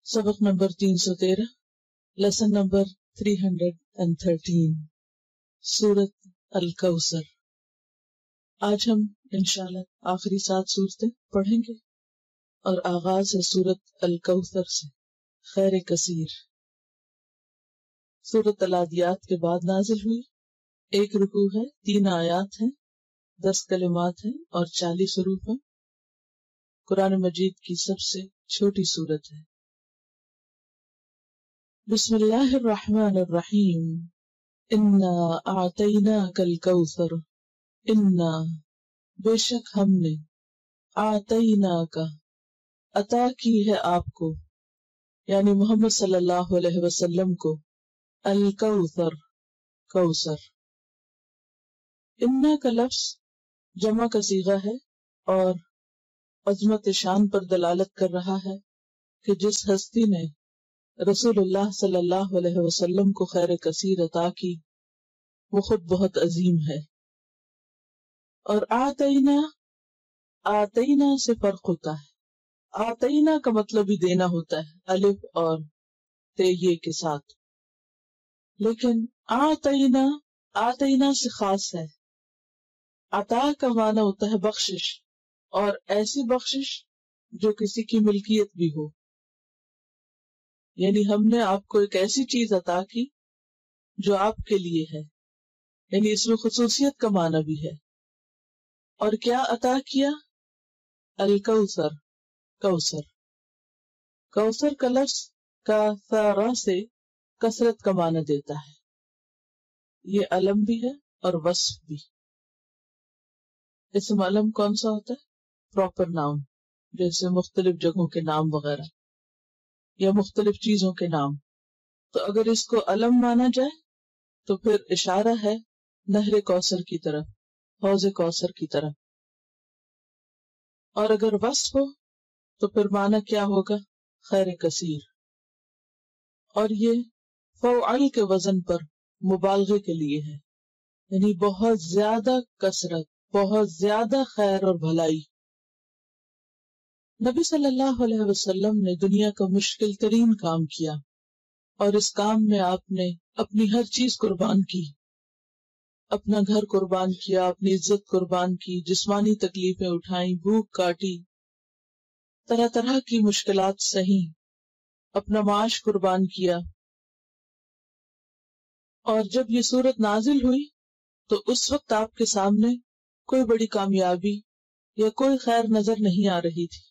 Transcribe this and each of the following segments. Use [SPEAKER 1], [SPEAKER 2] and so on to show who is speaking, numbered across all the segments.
[SPEAKER 1] سبق number 313، lesson number 313، سورت الکوثر۔ آج ہم انشاءاللہ آخری 7 صورتیں پڑھیں گے اور آغاز ہے سورت الکوثر سے، خیر کثیر۔ سورت العادیات کے بعد نازل ہوئی، 1 رکوع ہے، 3 آیات ہیں، 10 کلمات ہیں اور 40 حروف ہیں۔ قرآن مجید کی سب سے چھوٹی سورت ہے۔ بسم اللہ الرحمن الرحیم، انا اعطیناک الکوثر، انا بے شک ہم نے، اعطیناک عطا کی ہے آپ کو، یعنی محمد صلی اللہ علیہ وسلم کو، الکوثر کوثر۔ انا کا لفظ جمع کا صیغہ ہے اور عظمت شان پر دلالت کر رہا ہے کہ جس ہستی نے رسول اللہ صلی اللہ علیہ وسلم کو خیر کثیر عطا کی وہ خود بہت عظیم ہے۔ اور آتینا سے فرق ہوتا ہے۔ آتینا کا مطلب ہی دینا ہوتا ہے، الف اور تے کے ساتھ، لیکن آتینا سے خاص ہے۔ عطا کا معنی ہوتا ہے بخشش، اور ایسی بخشش جو کسی کی ملکیت بھی ہو، یعنی ہم نے آپ کو ایک ایسی چیز عطا کی جو آپ کے لیے ہے، یعنی اس میں خصوصیت کا معنی بھی ہے۔ اور کیا عطا کیا؟ الکوثر کوثر۔ کوثر کا لفظ کاثر سے کثرت کا معنی دیتا ہے، یہ علم بھی ہے اور وصف بھی۔ اسم علم کون سا ہوتا ہے؟ پراپر ناؤن، جیسے مختلف جگہوں کے نام وغیرہ یا مختلف چیزوں کے نام۔ تو اگر اس کو علم مانا جائے تو پھر اشارہ ہے نہر کوثر کی طرف، حوض کوثر کی طرف۔ اور اگر وصف ہو تو پھر معنی کیا ہوگا؟ خیر کثیر۔ اور یہ فعل کے وزن پر مبالغے کے لیے ہے، یعنی بہت زیادہ کثرت، بہت زیادہ خیر اور بھلائی۔ نبی صلی اللہ علیہ وسلم نے دنیا کا مشکل ترین کام کیا، اور اس کام میں آپ نے اپنی ہر چیز قربان کی، اپنا گھر قربان کیا، اپنی عزت قربان کی، جسمانی تکلیفیں اٹھائیں، بھوک کاٹی، طرح طرح کی مشکلات سہی، اپنا معاش قربان کیا۔ اور جب یہ صورت نازل ہوئی تو اس وقت آپ کے سامنے کوئی بڑی کامیابی یا کوئی خیر نظر نہیں آ رہی تھی،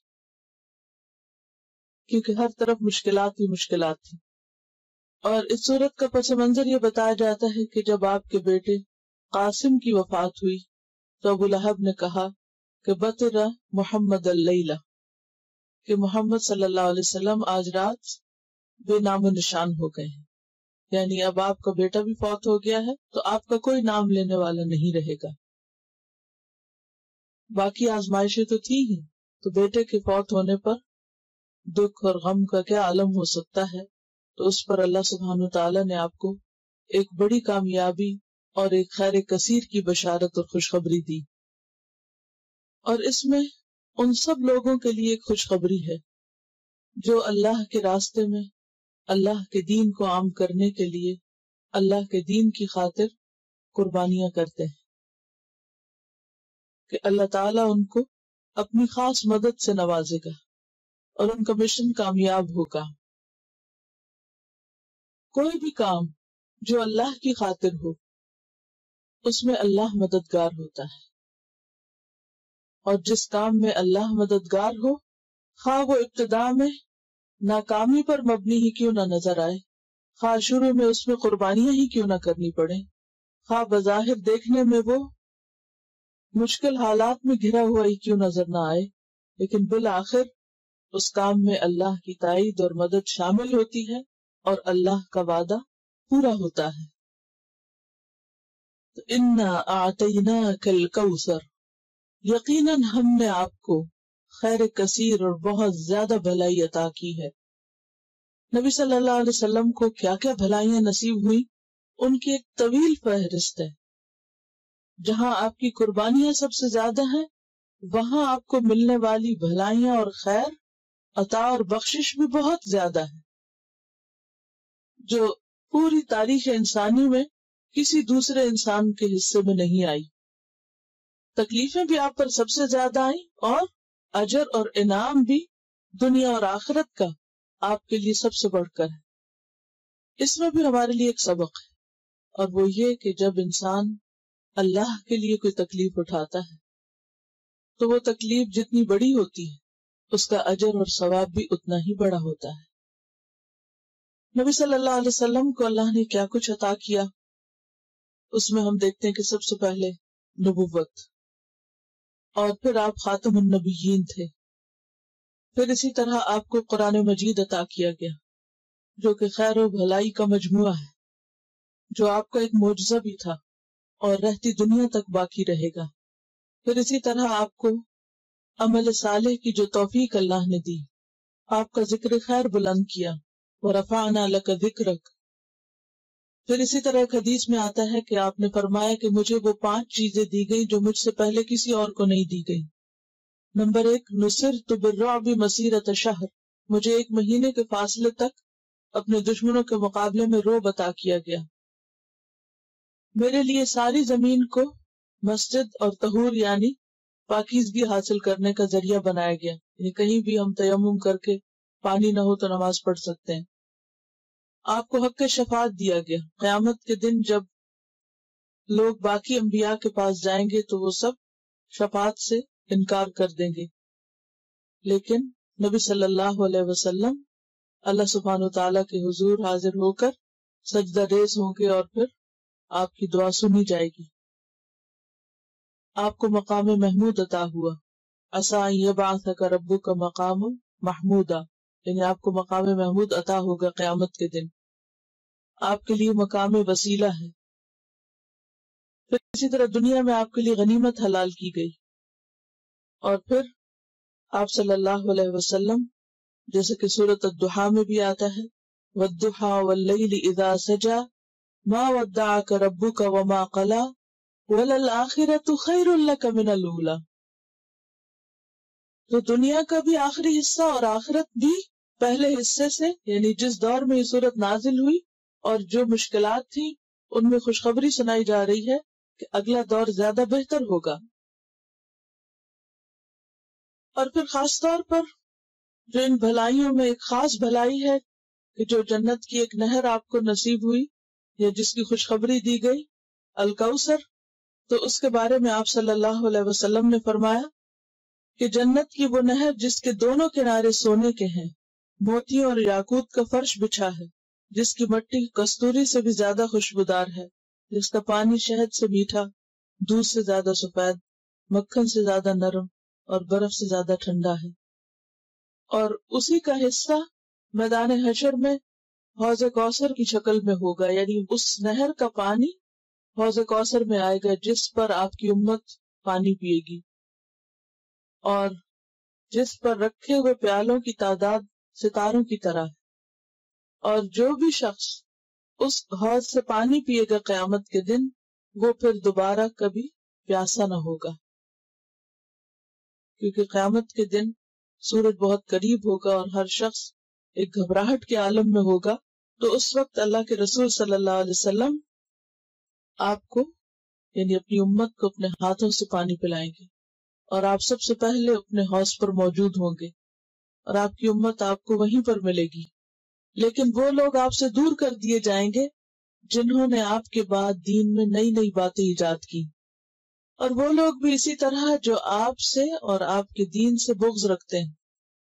[SPEAKER 1] کیونکہ ہر طرف مشکلات ہی مشکلات تھی۔ اور اس صورت کا پس منظر یہ بتایا جاتا ہے کہ جب آپ کے بیٹے قاسم کی وفات ہوئی تو ابو لہب نے کہا کہ بطر محمد اللیلہ، کہ محمد صلی اللہ علیہ وسلم آج رات بے نام و نشان ہو گئے ہیں، یعنی اب آپ کا بیٹا بھی فوت ہو گیا ہے تو آپ کا کوئی نام لینے والا نہیں رہے گا۔ باقی آزمائشیں تو تھی ہی، تو بیٹے کے فوت ہونے پر دکھ اور غم کا کیا عالم ہو سکتا ہے، تو اس پر اللہ سبحانہ وتعالی نے آپ کو ایک بڑی کامیابی اور ایک خیر کثیر کی بشارت اور خوشخبری دی۔ اور اس میں ان سب لوگوں کے لیے ایک خوشخبری ہے جو اللہ کے راستے میں اللہ کے دین کو عام کرنے کے لیے اللہ کے دین کی خاطر قربانیاں کرتے ہیں، کہ اللہ تعالیٰ ان کو اپنی خاص مدد سے نوازے گا اور ان کا مشن کامیاب ہوگا۔ کوئی بھی کام جو اللہ کی خاطر ہو اس میں اللہ مددگار ہوتا ہے، اور جس کام میں اللہ مددگار ہو، خواہ وہ ابتدا میں ناکامی پر مبنی ہی کیوں نہ نظر آئے، خواہ شروع میں اس میں قربانیاں ہی کیوں نہ کرنی پڑے، خواہ بظاہر دیکھنے میں وہ مشکل حالات میں گھرا ہوا ہی کیوں نظر نہ آئے، لیکن بالآخر اس کام میں اللہ کی تائید اور مدد شامل ہوتی ہے اور اللہ کا وعدہ پورا ہوتا ہے۔ تو انا اعطیناک الکوثر، یقیناً ہم نے آپ کو خیر کثیر اور بہت زیادہ بھلائی عطا کی ہے۔ نبی صلی اللہ علیہ وسلم کو کیا کیا بھلائیاں نصیب ہوئی، ان کی ایک طویل فہرست ہے۔ جہاں آپ کی قربانیاں سب سے زیادہ ہیں، وہاں آپ کو ملنے والی بھلائیاں اور خیر عطا اور بخشش بھی بہت زیادہ ہے، جو پوری تاریخ انسانی میں کسی دوسرے انسان کے حصے میں نہیں آئی۔ تکلیفیں بھی آپ پر سب سے زیادہ آئیں، اور اجر اور انعام بھی دنیا اور آخرت کا آپ کے لیے سب سے بڑھ کر ہے۔ اس میں بھی ہمارے لیے ایک سبق ہے، اور وہ یہ کہ جب انسان اللہ کے لیے کوئی تکلیف اٹھاتا ہے تو وہ تکلیف جتنی بڑی ہوتی ہے اس کا اجر اور ثواب بھی اتنا ہی بڑا ہوتا ہے۔ نبی صلی اللہ علیہ وسلم کو اللہ نے کیا کچھ عطا کیا، اس میں ہم دیکھتے ہیں کہ سب سے پہلے نبوت، اور پھر آپ خاتم النبیین تھے۔ پھر اسی طرح آپ کو قرآن مجید عطا کیا گیا جو کہ خیر و بھلائی کا مجموعہ ہے، جو آپ کا ایک معجزہ بھی تھا اور رہتی دنیا تک باقی رہے گا۔ پھر اسی طرح آپ کو عمل صالح کی جو توفیق اللہ نے دی، آپ کا ذکر خیر بلند کیا، وَرَفَعْنَا لَكَ ذِكْرَكَ۔ پھر اسی طرح ایک حدیث میں آتا ہے کہ آپ نے فرمایا کہ مجھے وہ 5 چیزیں دی گئی جو مجھ سے پہلے کسی اور کو نہیں دی گئی۔ نمبر 1، نصرت بالرعب مسیرۃ شہر، مجھے 1 مہینے کے فاصلے تک اپنے دشمنوں کے مقابلے میں رعب عطا کیا گیا۔ میرے لیے ساری زمین کو مسجد اور طہور یعنی پاکیزگی حاصل کرنے کا ذریعہ بنایا گیا، یعنی کہیں بھی ہم تیمم کر کے پانی نہ ہو تو نماز پڑھ سکتے ہیں۔ آپ کو حق شفاعت دیا گیا، قیامت کے دن جب لوگ باقی انبیاء کے پاس جائیں گے تو وہ سب شفاعت سے انکار کر دیں گے، لیکن نبی صلی اللہ علیہ وسلم اللہ سبحانہ وتعالیٰ کے حضور حاضر ہو کر سجدہ ریز ہوں گے اور پھر آپ کی دعا سنی جائے گی۔ آپ کو مقام محمود عطا ہوا، عسیٰ ان یبعثک ربک مقام محمودا، یعنی آپ کو مقام محمود عطا ہوگا قیامت کے دن، آپ کے لیے مقام وسیلہ ہے۔ پھر اسی طرح دنیا میں آپ کے لیے غنیمت حلال کی گئی، اور پھر آپ صلی اللہ علیہ وسلم جیسے کہ سورۃ الضحیٰ میں بھی آتا ہے، والضحیٰ واللیل اذا سجا ما ودعک ربک وما قلی وللآخرۃ خیر لک من الاولی۔ تو دنیا کا بھی آخری حصہ اور آخرت بھی پہلے حصے سے، یعنی جس دور میں یہ صورت نازل ہوئی اور جو مشکلات تھیں ان میں خوشخبری سنائی جا رہی ہے کہ اگلا دور زیادہ بہتر ہوگا۔ اور پھر خاص طور پر جو ان بھلائیوں میں ایک خاص بھلائی ہے کہ جو جنت کی ایک نہر آپ کو نصیب ہوئی یا جس کی خوشخبری دی گئی، الکوثر، تو اس کے بارے میں آپ صلی اللہ علیہ وسلم نے فرمایا کہ جنت کی وہ نہر جس کے دونوں کنارے سونے کے ہیں، موتیوں اور یاقوت کا فرش بچھا ہے، جس کی مٹی کستوری سے بھی زیادہ خوشبودار ہے، جس کا پانی شہد سے میٹھا، دودھ سے زیادہ سفید، مکھن سے زیادہ نرم اور برف سے زیادہ ٹھنڈا ہے۔ اور اسی کا حصہ میدان حشر میں حوض کوثر کی شکل میں ہوگا، یعنی اس نہر کا پانی حوض کوثر میں آئے گا جس پر آپ کی امت پانی پیے گی، اور جس پر رکھے ہوئے پیالوں کی تعداد ستاروں کی طرح ہے، اور جو بھی شخص اس حوض سے پانی پیے گا قیامت کے دن وہ پھر دوبارہ کبھی پیاسا نہ ہوگا، کیونکہ قیامت کے دن سورج بہت قریب ہوگا اور ہر شخص ایک گھبراہٹ کے عالم میں ہوگا۔ تو اس وقت اللہ کے رسول صلی اللہ علیہ وسلم آپ کو یعنی اپنی امت کو اپنے ہاتھوں سے پانی پلائیں گے، اور آپ سب سے پہلے اپنے حوض پر موجود ہوں گے، اور آپ کی امت آپ کو وہیں پر ملے گی۔ لیکن وہ لوگ آپ سے دور کر دیے جائیں گے جنہوں نے آپ کے بعد دین میں نئی نئی باتیں ایجاد کی، اور وہ لوگ بھی اسی طرح جو آپ سے اور آپ کے دین سے بغض رکھتے ہیں،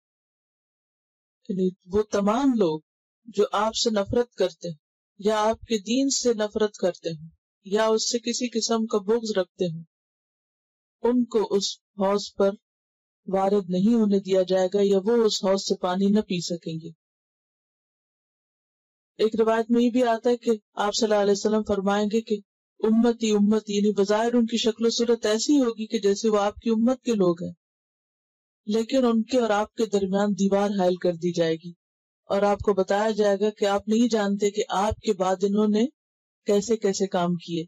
[SPEAKER 1] یعنی وہ تمام لوگ جو آپ سے نفرت کرتے ہیں یا آپ کے دین سے نفرت کرتے ہیں یا اس سے کسی قسم کا بغض رکھتے ہیں، ان کو اس حوض پر وارد نہیں ہونے دیا جائے گا یا وہ اس حوض سے پانی نہ پی سکیں گے۔ ایک روایت میں یہ بھی آتا ہے کہ آپ صلی اللہ علیہ وسلم فرمائیں گے کہ امتی امتی، یعنی بظاہر ان کی شکل و صورت ایسی ہوگی کہ جیسے وہ آپ کی امت کے لوگ ہیں، لیکن ان کے اور آپ کے درمیان دیوار حائل کر دی جائے گی، اور آپ کو بتایا جائے گا کہ آپ نہیں جانتے کہ آپ کے بعد انہوں نے کیسے کیسے کام کیے،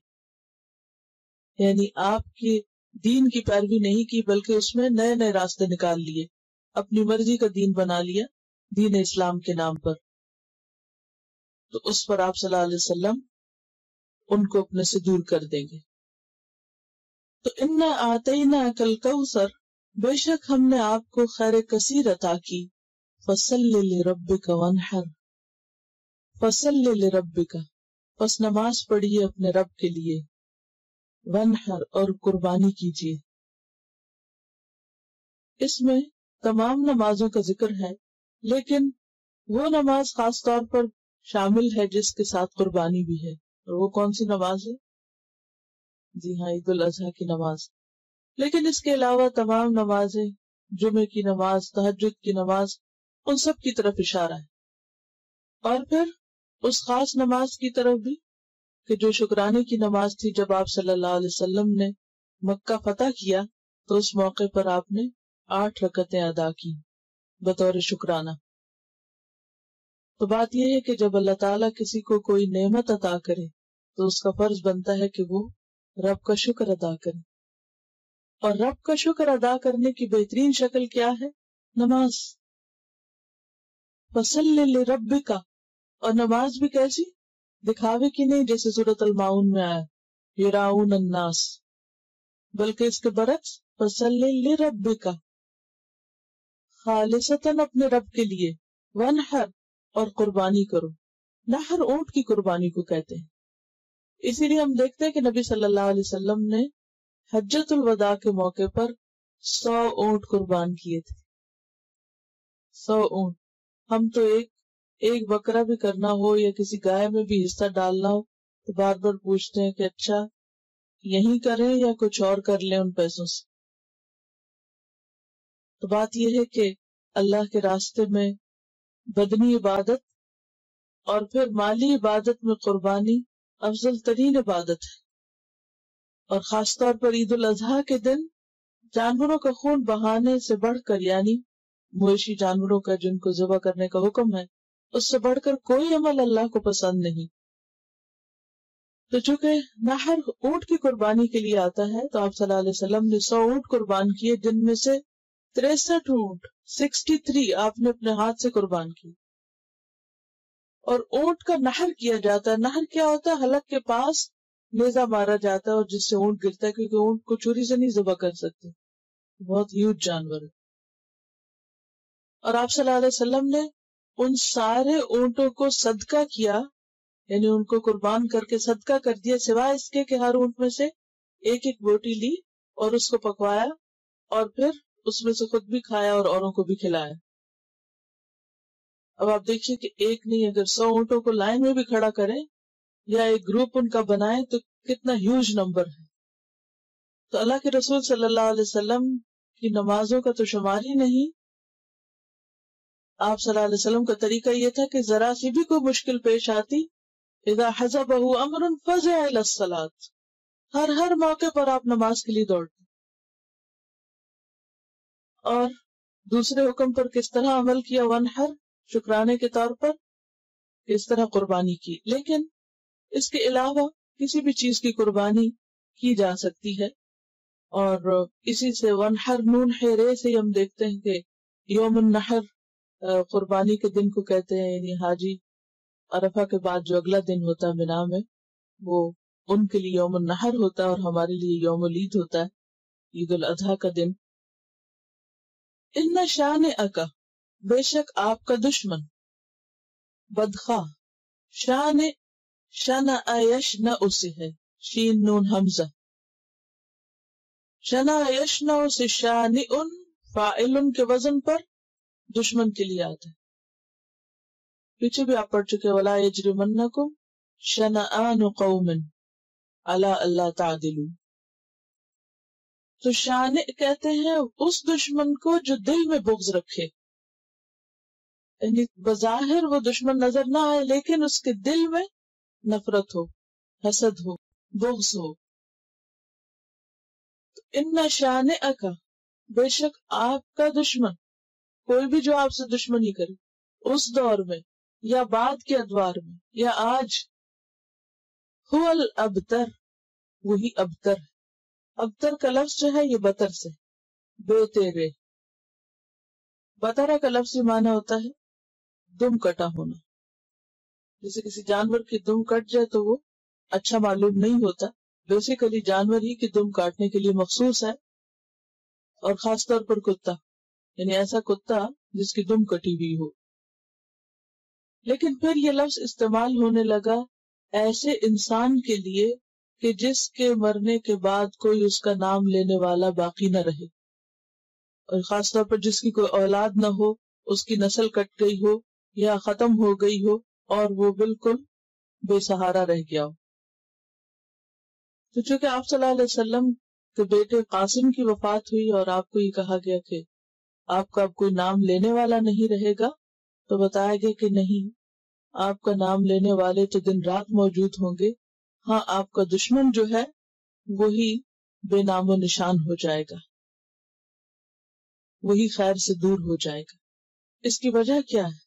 [SPEAKER 1] یعنی آپ کے دین کی پیروی نہیں کی بلکہ اس میں نئے نئے راستے نکال لیے، اپنی مرضی کا دین بنا لیا دین اسلام کے نام پر، تو اس پر آپ صلی اللہ علیہ وسلم ان کو اپنے سے دور کر دیں گے۔ تو انا اعطیناک الکوثر، بے شک ہم نے آپ کو خیر کثیر عطا کی، فصل لربک وانحر، فصل لربک، پس نماز پڑھیے اپنے رب کے لیے، وانحر اور قربانی کیجیے۔ اس میں تمام نمازوں کا ذکر ہے، لیکن وہ نماز خاص طور پر شامل ہے جس کے ساتھ قربانی بھی ہے، اور وہ کون سی نماز ہے؟ جی ہاں، عید الاضحیٰ کی نماز۔ لیکن اس کے علاوہ تمام نمازیں، جمعے کی نماز، تہجد کی نماز، ان سب کی طرف اشارہ ہے۔ اور پھر اس خاص نماز کی طرف بھی کہ جو شکرانے کی نماز تھی، جب آپ صلی اللہ علیہ وسلم نے مکہ فتح کیا تو اس موقع پر آپ نے 8 رکعتیں ادا کی بطور شکرانہ۔ تو بات یہ ہے کہ جب اللہ تعالیٰ کسی کو کوئی نعمت عطا کرے تو اس کا فرض بنتا ہے کہ وہ رب کا شکر ادا کرے، اور رب کا شکر ادا کرنے کی بہترین شکل کیا ہے؟ نماز۔ فصل لربک، اور نماز بھی کیسی؟ دکھاوے کی نہیں جیسے سورۃ الماؤن میں آیا یراؤن الناس، بلکہ اس کے برعکس فصل لربک، خالصتاً اپنے رب کے لیے، وانحر، اور قربانی کرو۔ نحر اونٹ کی قربانی کو کہتے ہیں، اسی لیے ہم دیکھتے ہیں کہ نبی صلی اللہ علیہ وسلم نے حجۃ الوداع کے موقع پر 100 اونٹ قربان کیے تھے۔ 100 اونٹ۔ ہم تو ایک بکرا بھی کرنا ہو یا کسی گائے میں بھی حصہ ڈالنا ہو تو بار بار پوچھتے ہیں کہ اچھا یہیں کریں یا کچھ اور کر لیں ان پیسوں سے۔ تو بات یہ ہے کہ اللہ کے راستے میں بدنی عبادت اور پھر مالی عبادت میں قربانی افضل ترین عبادت ہے، اور خاص طور پر عید الاضحیٰ کے دن جانوروں کا خون بہانے سے بڑھ کر، یعنی مویشی جانوروں کا جن کو ذبح کرنے کا حکم ہے، اس سے بڑھ کر کوئی عمل اللہ کو پسند نہیں۔ تو چونکہ نحر اونٹ کی قربانی کے لیے آتا ہے تو آپ صلی اللہ علیہ وسلم نے 100 اونٹ قربان کیے، جن میں سے 63 اونٹ 63 آپ نے اپنے ہاتھ سے قربان کی۔ اور اونٹ کا نحر کیا جاتا ہے۔ نحر کیا ہوتا ہے؟ حلق کے پاس نیزہ مارا جاتا ہے اور جس سے اونٹ گرتا ہے، کیونکہ اونٹ کو چھری سے نہیں ذبح کر سکتے، بہت ہیوج جانور ہے۔ اور آپ صلی اللہ علیہ وسلم نے ان سارے اونٹوں کو صدقہ کیا، یعنی ان کو قربان کر کے صدقہ کر دیا، سوائے اس کے کہ ہر اونٹ میں سے ایک ایک بوٹی لی اور اس کو پکوایا اور پھر اس میں سے خود بھی کھایا اور اوروں کو بھی کھلایا۔ اب آپ دیکھیے کہ ایک نہیں، اگر 100 اونٹوں کو لائن میں بھی کھڑا کریں یا ایک گروپ ان کا بنائیں تو کتنا ہیوج نمبر ہے۔ تو اللہ کے رسول صلی اللہ علیہ وسلم کی نمازوں کا تو شمار ہی نہیں۔ آپ صلی اللہ علیہ وسلم کا طریقہ یہ تھا کہ ذرا سی بھی کوئی مشکل پیش آتی، اذا حزبہ امر فزع الی الصلاۃ، ہر موقع پر آپ نماز کے لیے دوڑتے۔ اور دوسرے حکم پر کس طرح عمل کیا؟ وانحر، شکرانے کے طور پر کس طرح قربانی کی۔ لیکن اس کے علاوہ کسی بھی چیز کی قربانی کی جا سکتی ہے، اور اسی سے وانحر نون رے سے ہم دیکھتے ہیں کہ یوم النحر قربانی کے دن کو کہتے ہیں، یعنی حاجی عرفہ کے بعد جو اگلا دن ہوتا ہے مینا میں، وہ ان کے لیے یوم النحر ہوتا ہے اور ہمارے لیے یوم العید ہوتا ہے، عید الاضحیٰ کا دن۔ ان شانئک، بے شک آپ کا دشمن، بدخواہ، شنع یشنع سے ہے، شین نون حمزہ، شنع یشنع سے شانئ فاعل کے وزن پر دشمن کے لیے آتا ہے۔ پیچھے بھی آپ پڑھ چکے، وَلَا يَجْرِمَنَّكُمْ شَنَآنُ قَوْمٍ عَلَىٰ أَلَّا تَعْدِلُوا۔ تو شانئ کہتے ہیں اس دشمن کو جو دل میں بغض رکھے، یعنی بظاہر وہ دشمن نظر نہ آئے لیکن اس کے دل میں نفرت ہو، حسد ہو، بغض ہو۔ ان شانئک، بے شک آپ کا دشمن، کوئی بھی جو آپ سے دشمنی کرے اس دور میں یا بعد کے ادوار میں یا آج، هو الابتر، وہی ابتر ہے۔ ابتر کا لفظ جو ہے یہ بتر سے، بے تیرے، بطرہ کا لفظی معنی ہوتا ہے دم کٹا ہونا. جیسے کسی جانور کی دم کٹ جائے تو وہ اچھا معلوم نہیں ہوتا. بیسیکلی جانور ہی کی دم کاٹنے کے لیے مخصوص ہے، اور خاص طور پر کتا، یعنی ایسا کتا جس کی دم کٹی ہوئی ہو. لیکن پھر یہ لفظ استعمال ہونے لگا ایسے انسان کے لیے کہ جس کے مرنے کے بعد کوئی اس کا نام لینے والا باقی نہ رہے، اور خاص طور پر جس کی کوئی اولاد نہ ہو، اس کی نسل کٹ گئی ہو یا ختم ہو گئی ہو اور وہ بالکل بے سہارا رہ گیا ہو. تو چونکہ آپ صلی اللہ علیہ وسلم کے بیٹے قاسم کی وفات ہوئی اور آپ کو یہ کہا گیا کہ آپ کا اب کوئی نام لینے والا نہیں رہے گا، تو بتایا گیا کہ نہیں، آپ کا نام لینے والے تو دن رات موجود ہوں گے. ہاں، آپ کا دشمن جو ہے وہی بے نام و نشان ہو جائے گا، وہی خیر سے دور ہو جائے گا. اس کی وجہ کیا ہے؟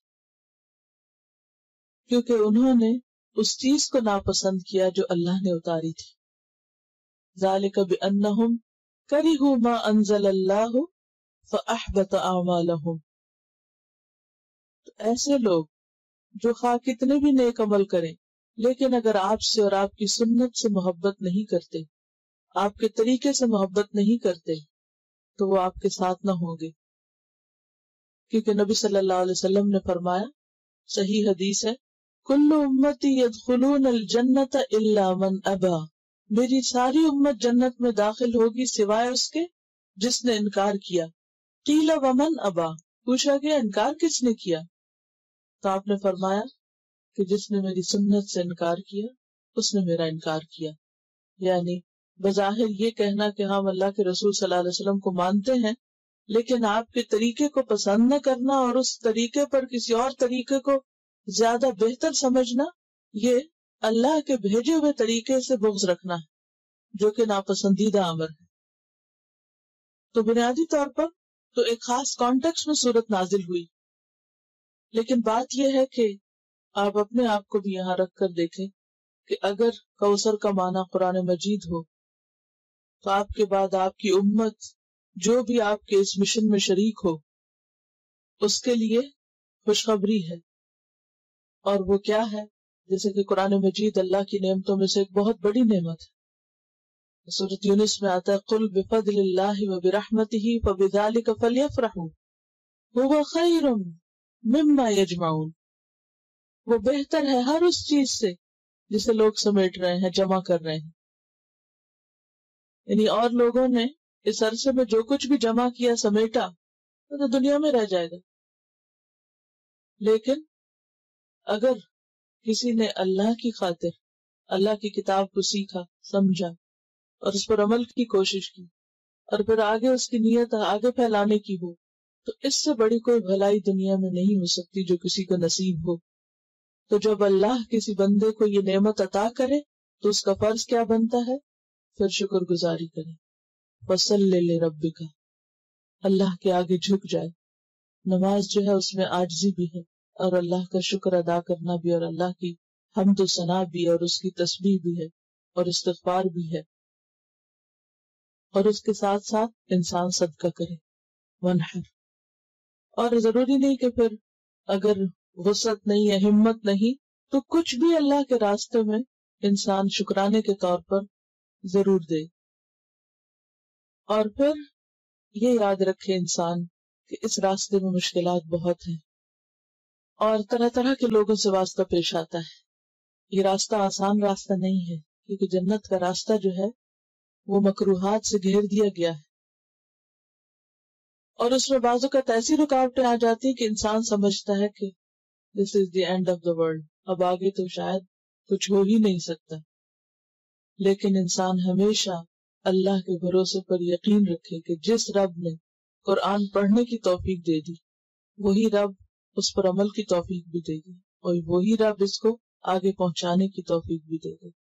[SPEAKER 1] کیونکہ انہوں نے اس چیز کو ناپسند کیا جو اللہ نے اتاری تھی. ذالک بأنہم کرہوا ما انزل اللہ فاحبط اعمالہم. تو ایسے لوگ جو خواہ کتنے بھی نیک عمل کریں، لیکن اگر آپ سے اور آپ کی سنت سے محبت نہیں کرتے، آپ کے طریقے سے محبت نہیں کرتے، تو وہ آپ کے ساتھ نہ ہوں گے. کیونکہ نبی صلی اللہ علیہ وسلم نے فرمایا، صحیح حدیث ہے، کل امتی یدخلون الجنت الا من ابا. میری ساری امت جنت میں داخل ہوگی سوائے اس کے جس نے انکار کیا. قیل ومن ابا، پوچھا گیا انکار کس نے کیا؟ تو آپ نے فرمایا کہ جس نے میری سنت سے انکار کیا اس نے میرا انکار کیا. یعنی بظاہر یہ کہنا کہ ہم اللہ کے رسول صلی اللہ علیہ وسلم کو مانتے ہیں، لیکن آپ کے طریقے کو پسند نہ کرنا اور اس طریقے پر کسی اور طریقے کو زیادہ بہتر سمجھنا، یہ اللہ کے بھیجے ہوئے طریقے سے بغض رکھنا ہے، جو کہ ناپسندیدہ امر ہے. تو بنیادی طور پر تو ایک خاص کانٹیکس میں صورت نازل ہوئی، لیکن بات یہ ہے کہ آپ اپنے آپ کو بھی یہاں رکھ کر دیکھیں کہ اگر کوثر کا معنی قرآن مجید ہو تو آپ کے بعد آپ کی امت جو بھی آپ کے اس مشن میں شریک ہو اس کے لیے خوشخبری ہے. اور وہ کیا ہے؟ جیسے کہ قرآن مجید اللہ کی نعمتوں میں سے ایک بہت بڑی نعمت ہے. سورۃ یونس میں آتا ہے قل بفضل اللہ وبرحمتہ فبذلک فلیفرحوا ھو خیر مما یجمعون. وہ بہتر ہے ہر اس چیز سے جسے لوگ سمیٹ رہے ہیں، جمع کر رہے ہیں. یعنی اور لوگوں نے اس عرصے میں جو کچھ بھی جمع کیا، سمیٹا، تو دنیا میں رہ جائے گا. لیکن اگر کسی نے اللہ کی خاطر اللہ کی کتاب کو سیکھا، سمجھا اور اس پر عمل کی کوشش کی، اور پھر آگے اس کی نیت آگے پھیلانے کی ہو، تو اس سے بڑی کوئی بھلائی دنیا میں نہیں ہو سکتی جو کسی کو نصیب ہو. تو جب اللہ کسی بندے کو یہ نعمت عطا کرے تو اس کا فرض کیا بنتا ہے؟ پھر شکر گزاری کرے. وَصَلِّ لِرَبِّكَ، اللہ کے آگے جھک جائے. نماز جو ہے اس میں عاجزی بھی ہے، اور اللہ کا شکر ادا کرنا بھی، اور اللہ کی حمد و ثنا بھی، اور اس کی تسبیح بھی ہے، اور استغفار بھی ہے. اور اس کے ساتھ ساتھ انسان صدقہ کرے، وَانْحَرْ. اور ضروری نہیں کہ پھر اگر وسعت نہیں ہے، ہمت نہیں، تو کچھ بھی اللہ کے راستے میں انسان شکرانے کے طور پر ضرور دے. اور پھر یہ یاد رکھے انسان کہ اس راستے میں مشکلات بہت ہیں اور طرح طرح کے لوگوں سے واسطہ پیش آتا ہے. یہ راستہ آسان راستہ نہیں ہے، کیونکہ جنت کا راستہ جو ہے وہ مکروہات سے گھیر دیا گیا ہے، اور اس میں بعض اوقات ایسی رکاوٹیں آ جاتی ہیں کہ انسان سمجھتا ہے کہ this is the end of the world, اب آگے تو شاید کچھ ہو ہی نہیں سکتا. لیکن انسان ہمیشہ اللہ کے بھروسے پر یقین رکھے کہ جس رب نے قرآن پڑھنے کی توفیق دے دی، وہی رب اس پر عمل کی توفیق بھی دے گی، اور وہی رب اس کو آگے پہنچانے کی توفیق بھی دے گی.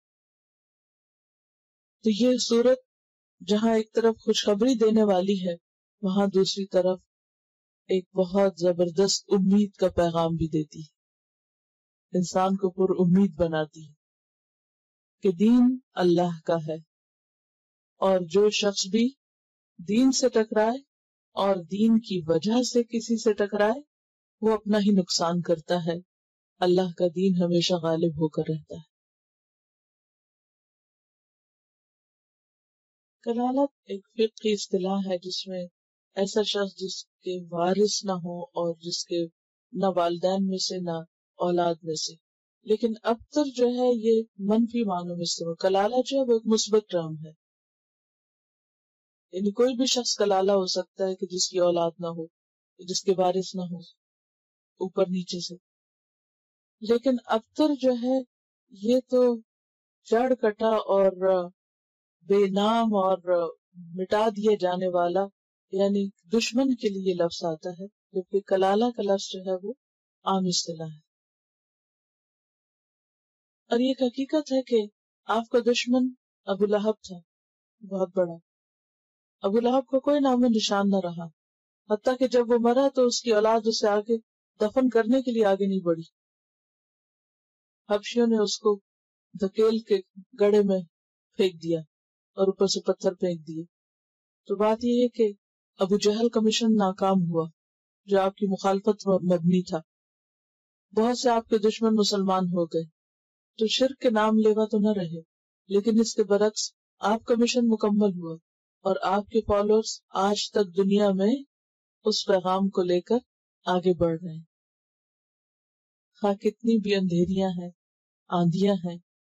[SPEAKER 1] تو یہ صورت جہاں ایک طرف خوشخبری دینے والی ہے، وہاں دوسری طرف ایک بہت زبردست امید کا پیغام بھی دیتی ہے، انسان کو پر امید بناتی ہے کہ دین اللہ کا ہے، اور جو شخص بھی دین سے ٹکرائے اور دین کی وجہ سے کسی سے ٹکرائے وہ اپنا ہی نقصان کرتا ہے، اللہ کا دین ہمیشہ غالب ہو کر رہتا ہے۔ کلالت ایک فقہی اصطلاح ہے جس میں ایسا شخص جس کے وارث نہ ہو اور جس کے نہ والدین میں سے نہ اولاد میں سے، لیکن اکثر جو ہے یہ منفی معنوں میں استعمال، کلالہ جو ہے وہ ایک مثبت ٹرم ہے، یعنی کوئی بھی شخص کلالہ ہو سکتا ہے کہ جس کی اولاد نہ ہو، جس کے وارث نہ ہو اوپر نیچے سے، لیکن اکثر جو ہے یہ تو جڑ کٹا اور بے نام اور مٹا دیے جانے والا، یعنی دشمن کے لیے لفظ آتا ہے، جبکہ کلالہ کا لفظ جو ہے وہ عام اصطلاح ہے۔ اور یہ ایک حقیقت ہے کہ آپ کا دشمن ابو لہب تھا، بہت بڑا۔ ابو لہب کو کوئی نام و نشان نہ رہا، حتیٰ کہ جب وہ مرا تو اس کی اولاد اسے آگے دفن کرنے کے لیے آگے نہیں بڑھی، حبشیوں نے اس کو دھکیل کے گڑھے میں پھینک دیا اور اوپر سے پتھر پھینک دیے۔ تو بات یہ ہے کہ ابو جہل کا مشن ناکام ہوا جو آپ کی مخالفت پر مبنی تھا، بہت سے آپ کے دشمن مسلمان ہو گئے، تو شرک کے نام لیوا تو نہ رہے، لیکن اس کے برعکس آپ کا مشن مکمل ہوا اور آپ کے فالوورز آج تک دنیا میں اس پیغام کو لے کر آگے بڑھ رہے ہیں، خواہ کتنی بھی اندھیریاں ہیں، آندھیاں ہیں،